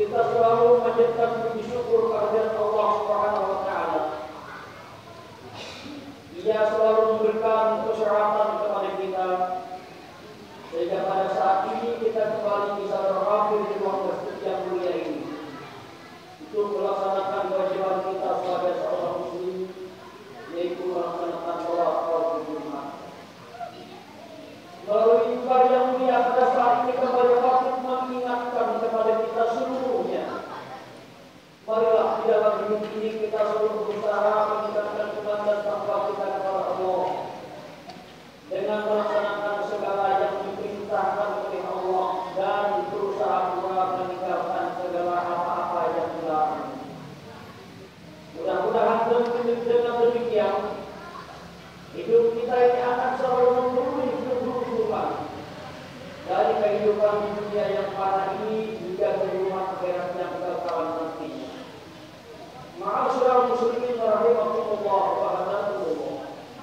kita selalu menjadikan puji syukur kehadirat Allah Subhanahu wa taala. Ia selalu memberikan keseratan kepada kita sehingga pada saat ini kita kembali bisa berhadir di ruang masjid yang mulia ini untuk melaksanakan kewajiban kita sebagai seorang muslim, yaitu melaksanakan salat fardu Jumat. Melalui ibadah yang mulia pada saat ini kembali patut mengingatkan kepada kita seluruhnya. Marilah di dalam hidup ini kita selalu berusaha meningkatkan iman dan takwa kita kepada Allah dengan melaksanakan segala yang diperintahkan oleh Allah dan berusaha pula meninggalkan segala apa-apa yang dilarang. Mudah-mudahan dengan demikian hidup kita ini akan selalu memperoleh keberuntungan dari kehidupan di dunia yang fana ini hingga kehidupan akhirat yang kekal nantinya. Ma'asyiral muslimin rahimakumullah wa hadakumullah.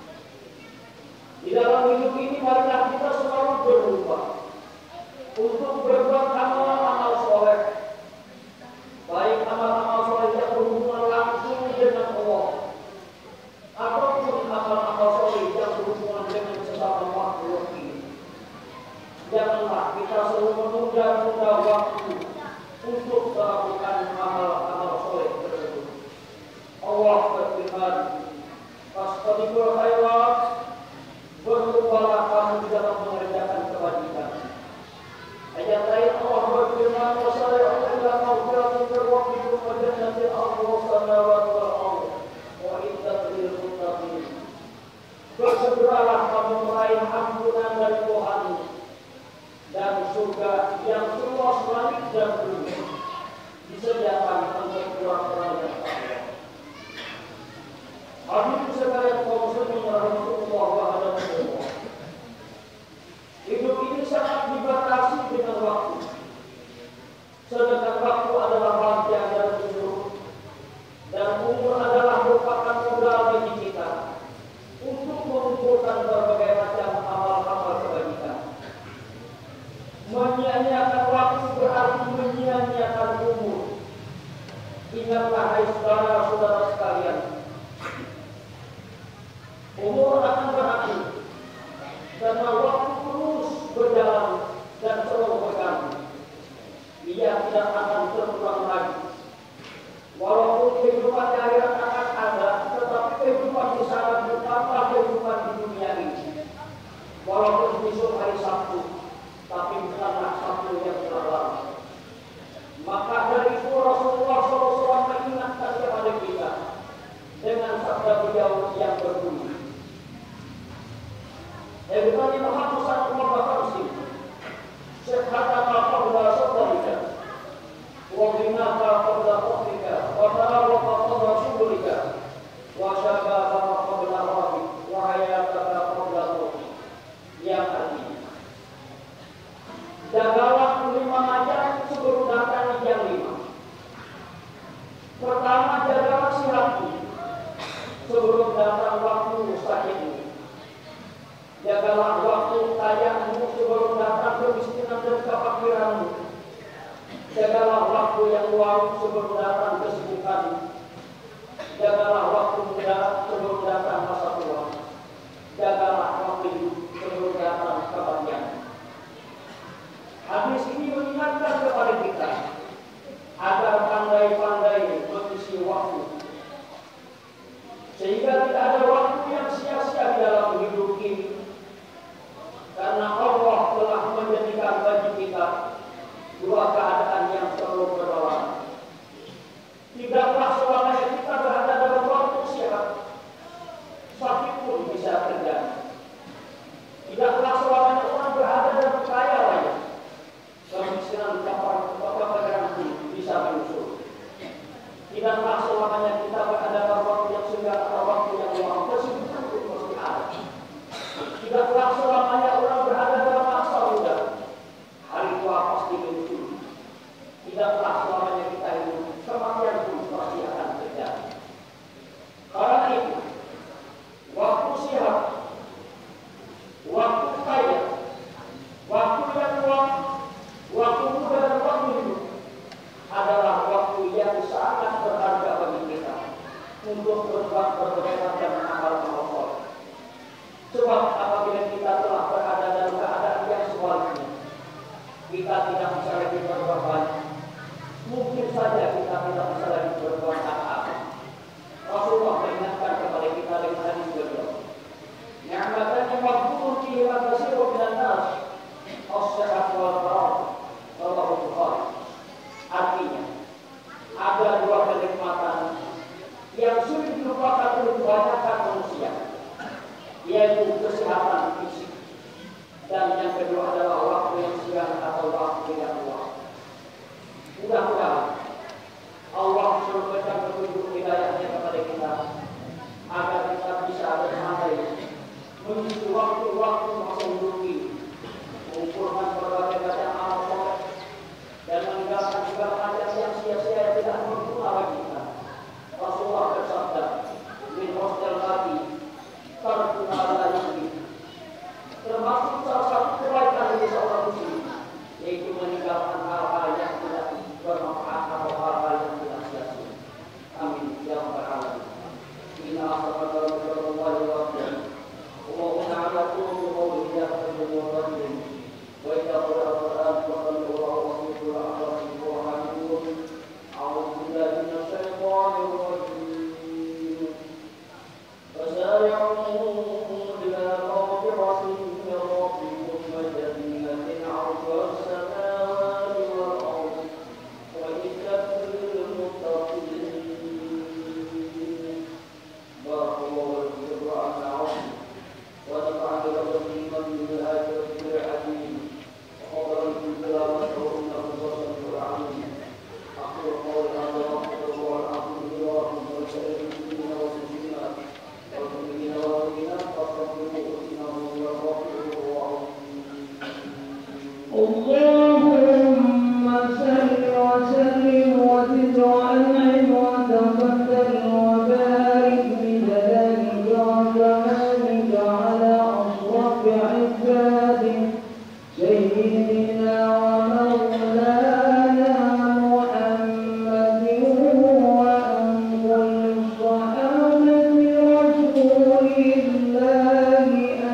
Di dalam hidup ini marilah kita selalu berubah untuk berbuat amal-amal soleh, baik amal-amal soleh yang berhubungan langsung dengan Allah ataupun amal-amal soleh yang berhubungan dengan sesama makhluk ini. Janganlah kita selalu menunda-nunda waktu untuk melakukan amal-amal soleh tersebut. Allah berfirman, "Fastabiqul khairat," berlombalah kamu di dalam mengerjakan kebajikan. Ayat lain Allah berfirman, "Wasari'u ila maghfiratin min rabbikum wa jannatin 'arduha as-samawati wal ardh wa iddat lil muttaqin." Bersegeralah kamu meraih ampunan dari Tuhanmu dan surga yang seluas langit dan bumi disediakan untuk orang-orang yang takwa. Hadirin sekalian kaum muslimin rahimakumullah wa hadakumullah. Hidup ini sangat dibatasi dengan waktu. Sedangkan waktu adalah raja dari seluruh dan umur adalah merupakan modal bagi kita untuk mengumpulkan berbagai macam amal-amal kebajikan. Menyia-nyiakan waktu berarti menyia-nyiakan umur. Ingatlah hai saudara-saudara sekalian, umur akan berakhir karena waktu terus berjalan dan selalu berganti. Ia tidak akan terulang lagi. Walaupun kehidupan di akhirat akan ada, tetapi kehidupan di sana bukanlah kehidupan di dunia ini. Walaupun besok hari Sabtu, tapi bukanlah Sabtu yang telah lalu. Maka dari itu Rasulullah SAW mengingatkan kepada kita dengan sabda beliau yang berbunyi, "Ibnu Muhammad sallallahu alaihi wasallam, syahadaka qabla sabrika, wa ghinaka qabla qawlika, wa tarawaqa qabla syukrika, wa syababaka qabla rabbik, wa hayataka qabla mautik." Yang artinya, jagalah 5 macam sebelum datang yang 5. Pertama, jagalah sihatmu sebelum datang waktu sakitmu. Jagalah waktu kayaamu sebelum datang kemiskinan dan kefakiranmu. Jagalah waktu yang luang sebelum datang kesibukan. Jagalah waktu muda sebelum datang masa tua. Jagalah waktu hidup sebelum datang kematian. Hadis ini mengingatkan kepada kita agar pandai-pandai mengisi waktu, sehingga tidak ada waktu yang sia-sia di dalam hidup ini, karena Allah telah menjadikan bagi kita 2 keadaan yang selalu berlawanan. Tidaklah selamanya kita berada dalam waktu sehat, sakit pun bisa terjadi. Tidaklah selamanya orang berada dalam kaya raya, kemiskinan kepakaran pun bisa menyusul. Tidaklah selamanya kita berada dalam waktu yang senggang atau waktu yang luang, kesibukan pun mesti ada. Tidaklah selamanya orang berada dalam masa muda, hari tua pasti menyusul. berbuat berbagai macam amal-amal soleh. Sebab apabila kita telah berada dalam keadaan yang sebaliknya, kita tidak bisa lagi berbuat baik. Mungkin saja kita tidak bisa lagi berbuat apa-apa. Rasulullah mengingatkan kepada kita dengan hadis beliau. Ni'matan maghfurun fihi ma kasiru minan nas, as-sihhat wal faragh. Rawahu Bukhari. Artinya, ada dua kenikmatan yang sulit dilupakan oleh kebanyakan manusia, yaitu kesehatan fisik, dan yang kedua adalah waktu yang siang atau waktu yang luang. Mudah-mudahan Allah memberikan petunjuk hidayahnya kepada kita agar kita bisa bersantai mengisi waktu-waktu masa menduduki, mengumpulkan berbagai macam amal soleh dan meninggalkan segala macam yang sia-sia yang tidak berguna bagi kita. Rasulullah bersabda, "Min husnil hati tarkuna la yu'min." Termasuk salah satu kebaikan dari seorang muslim, yaitu meninggalkan hal-hal yang tidak bermanfaat atau hal-hal yang tidak sia-sia. Amin ya rabbal alamin. Inna astaghfirullah wa atubu ilaih. Allahumma ala kulli qawlin yahtamu wa radin wa idza qara al-Qur'an wa qala wa rasuluhu ala wa hamidun. A'udzu billahi minasy syaithanir rajim. Fasari'u ila maghfiratin min rabbikum wa jannatin 'arduha as-samawati wal ardh wa iddat lil muttaqin. Barakallahu fiikum wa a'lam. ونفعل بكم من الآيات الحكيم وقبل التلاوة وإنه السميع العليم. أقول قولي هذا وأستغفر الله العظيم لي ولكم ولسائر المسلمين والمسلمات والمؤمنين والمؤمنات فاستغفروه إنه هو الغفور الرحيم. اللهم صل وسلم وزد وأنعم وتفضل وبارك بجلالك وجمالك على أشرف عبادك سيدنا ومولانا محمد وعن كل الصحابة رسول الله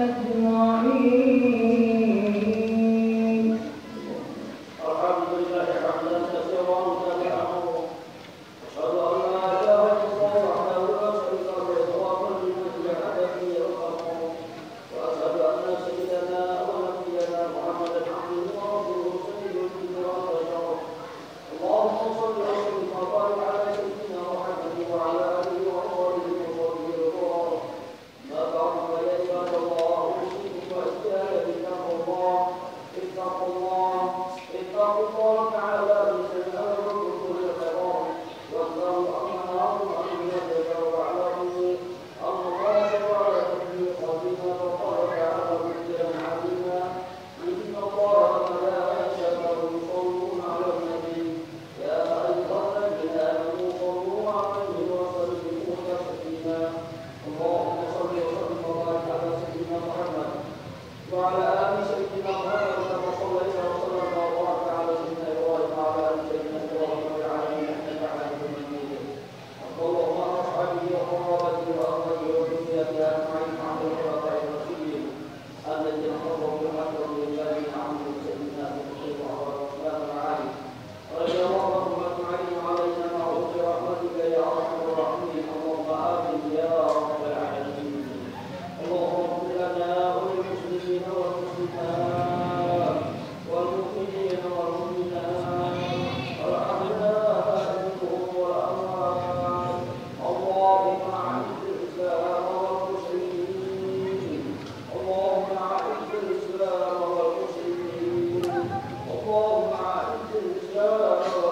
أجمعين. الحمد لله حمدا كثيرا كثيرا. أشهد أن لا إله إلا الله وحده لا شريك له إخلاصا لمثل هدفه وخلقه. وأشهد أن سيدنا ونبينا محمدا عبده ورسوله سيد الجن والبشر. اللهم صل وسلم وبارك على سيدنا محمد وعلى آله وصحبه وصحبه الكرام. ما بعد فيا عباد الله أوصيكم وإياي بتقوى الله. اتقوا الله تعالى بسنة كل الخيرات واذكروا أنهم أن يتجروا على أن الله تعالى قديما وقال تعالى ذكرا عظيما. إن الله وملائكته يصلون على النبي يا أيها الذين آمنوا صلوا عليه وسلموا تسليما. اللهم صل وسلم وبارك على سيدنا محمد وعلى آل سيدنا محمد كما صليت وسلم وبارك على سيدنا إبراهيم وعلى آل سيدنا إبراهيم في العالمين إنك حميد مجيد. اللهم أصحابه وقرابته وأهله وذريته أجمعين مع الخلفاء الراشدين الذين قضوا بالحق لله عنهم سيدنا المسلم وعلى الرحمن العالي رضي الله عنهم أجمعين وعلينا معهم برحمتك يا أرحم الراحمين. اللهم آمين يا رب العالمين. اللهم اغفر لنا وللمسلمين والمسلمات والمؤمنين والمؤمنات والأحياء منهم والأموات. اللهم أعز الإسلام والمسلمين. اللهم أعز الإسلام والمسلمين. اللهم أعز الإسلام